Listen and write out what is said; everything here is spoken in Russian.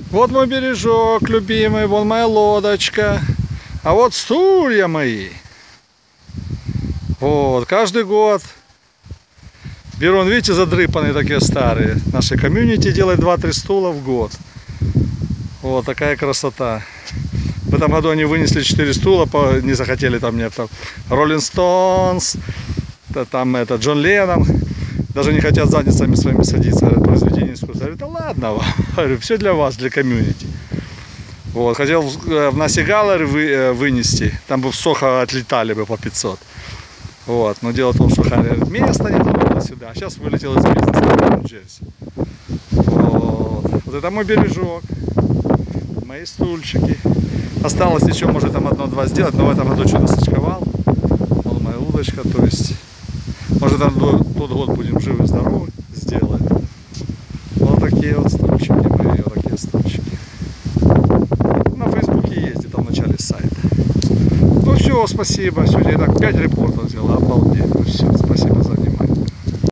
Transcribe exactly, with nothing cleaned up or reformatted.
Вот мой бережок любимый, вон моя лодочка. А вот стулья мои. Вот, каждый год беру, видите, задрыпанные такие старые. Наши комьюнити делает два-три стула в год. Вот такая красота. В этом году они вынесли четыре стула, не захотели там мне там Роллинг Стоунс, там это Джон Леннон. Даже не хотят задницами своими садиться, говорят, произведение искусства. Я говорю, да ладно вам, говорю, все для вас, для комьюнити. Вот, хотел в Наси Галлери вы, вынести, там бы в Сохо отлетали бы по пятьсот. Вот, но дело в том, что Харри говорит, места нет туда-сюда. А сейчас вылетел из бизнеса в Нью-Джерси. Вот. Вот это мой бережок, мои стульчики. Осталось еще, может, там одно-два сделать, но в этом году что-то сочковал. Вот моя удочка, то есть, может, там тот год будем живы-здоровы, сделаем. Вот такие вот стульчики мои, вот такие стульчики. На Фейсбуке есть, где-то в начале сайта. Ну все, спасибо. Сегодня я так пять репортов сделал, обалдеть. Ну все, спасибо за